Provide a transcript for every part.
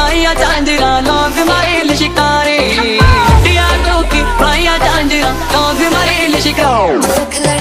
पाइया झांझरा लोग मारे शिकारे दिया तो की पाइया झांझरा लोग मारे शिकारे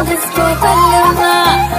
डिस्को बल्लमा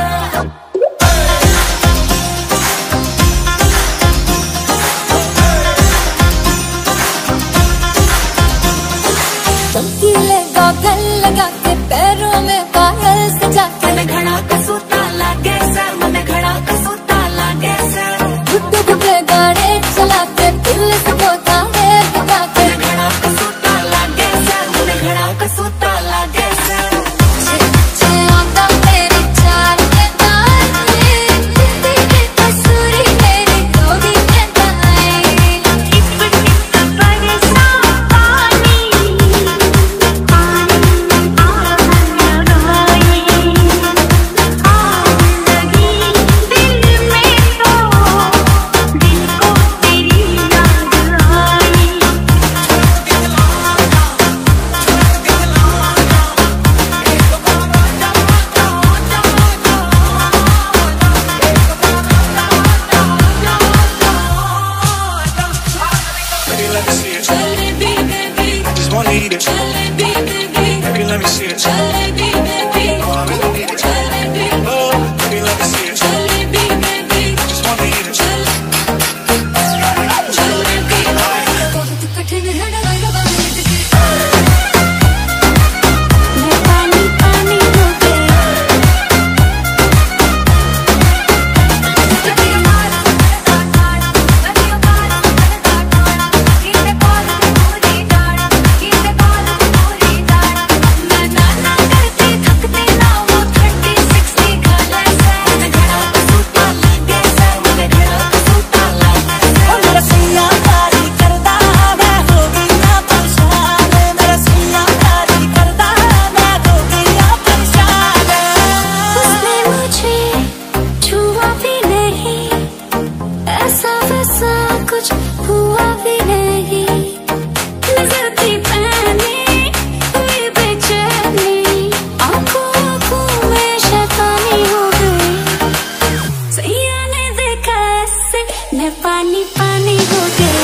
चमकीले गॉगल लगा के पैरों में पायल सजा के मन घड़ा कसूता लागे सर मन घड़ा कसूता लागे सर गुड्डू गुड्डे गाने चला के दिल से बोता है बता के मन घड़ा कसूता लागे सर मन घड़ा कसूता लागे सर छे आता मेरी चाल के तारे तेरे कसूरी मेरी गोदी में दाए टिप टिप बरसा पानी पानी पानी हो गया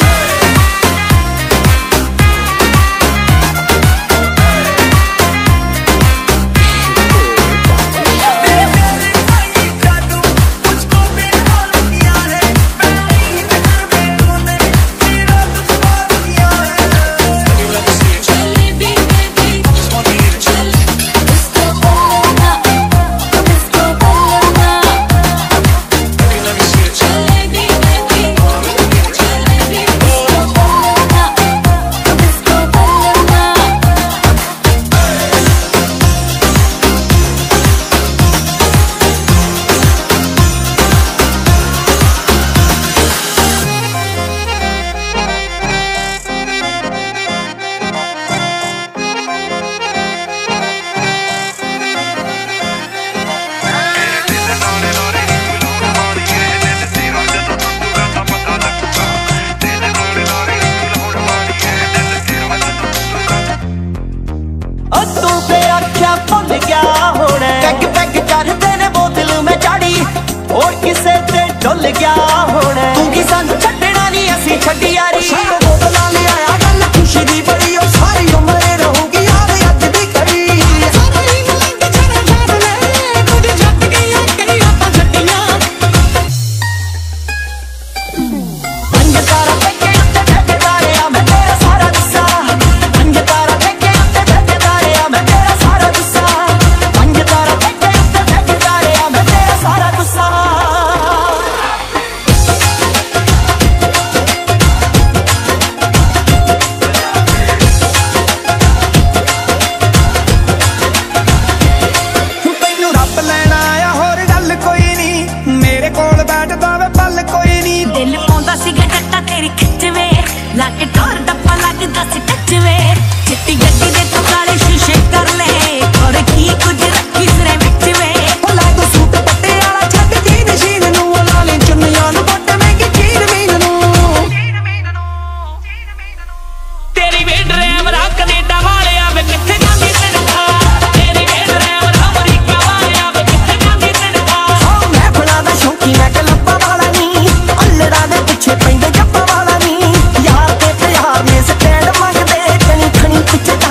डुल गया होने तू की सानू छड्डना नहीं असी छड्डी यारी बोतला ले आया गल खुशी दी बड़ी ओ सारी उम्र रहूगी यार अज दी कड़ी सारी मलंग छड़ छड़ ले खुद जट गई कई आपा छड्डियां पंज तारा फेंके उत्ते फेंके तारे आ मैं तेरा सारा गुस्सा पंज तारा फेंके उत्ते फेंके तारे आ मैं तेरा सारा गुस्सा पंज तारा फेंके उत्ते फेंके तारे आ मैं तेरा सारा गुस्सा लाके टोर डब्बा लगदा सी टच वे चिट्टी गड्डी दे तू काले शीशे कर ले और की कुछ रखी सरे विच वे ओ ला तू सूट पट्टे वाला छड्ड जी नशीन नू ला ले चुन्नियां नू बट महंगी चीर मीन नू तेरी वे ड्राइवर कनेडा वाले आवे किथे जांदी तड़का तेरी वे ड्राइवर अमेरिका वाले आवे किथे जांदी तड़का ओ मैं बड़ा दा शौकी मैं कलब्बा वाला नी अल्लड़ा दे पीछे पैंदे जप्पा वाला नी यार के प्यार में स्टैंड मंगदे खनी खनी पिछ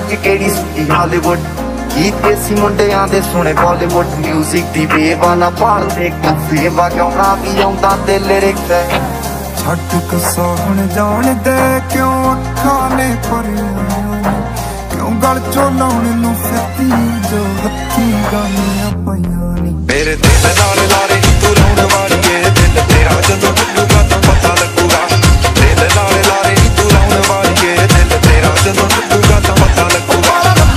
विच केड़ी सुती हॉलीवुड गीत देसी मुंडियां दे सुने बॉलीवुड म्यूजिक दी बेवा ना पाल दे कफे वा क्यों ना भी आउंदा ते लिरिक्स छट कसाहण जान दे क्यों अखां ने भरिया क्यों गल चो लाउण नूं फिरदी जो हत्थी गानियां पईयां नी मेरे दिल नाल लारे तू लाउण वाली ए दिल तेरा जदों टुटूगा तां पता लगूगा दिल नाल लारे तू लाउण वाली ए दिल तेरा जदों टुटूगा तां पता लगूगा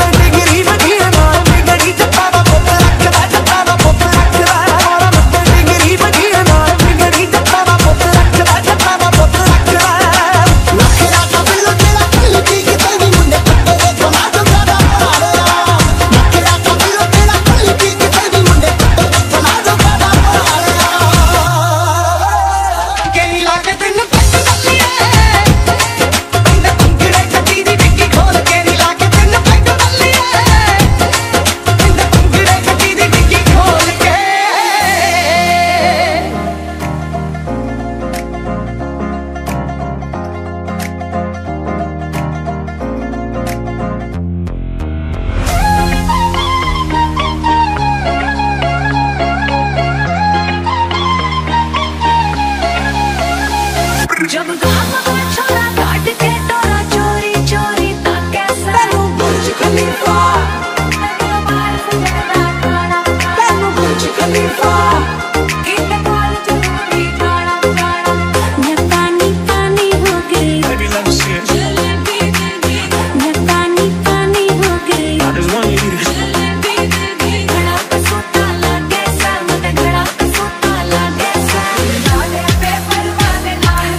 जब गाम का छोरा काट के तोरा चोरी चोरी ता कैसे तेनू बुर्ज खलीफा तेरे बाल से जगदा खाना तेनू बुर्ज खलीफा कितने बाल चोरी जाना जाना मैं पानी पानी हो गई जलेबी बेबी मैं पानी पानी हो गई जलेबी बेबी घड़ा कसूता लागे सा मते घड़ा कसूता लागे सा लागे पेपर वाले लाल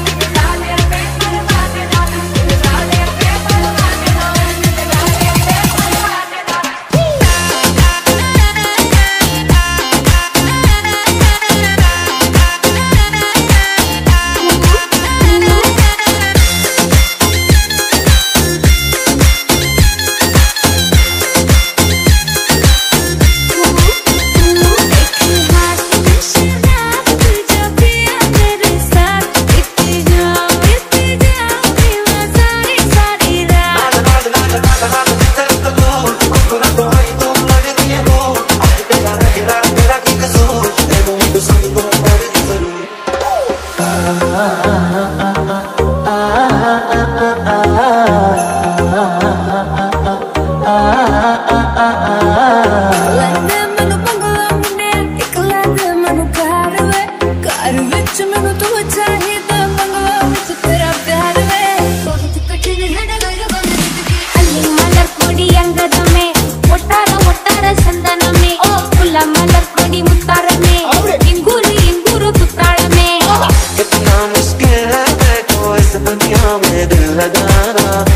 कितना मुश्किल है देखो इस दुनिया में दिल लगाना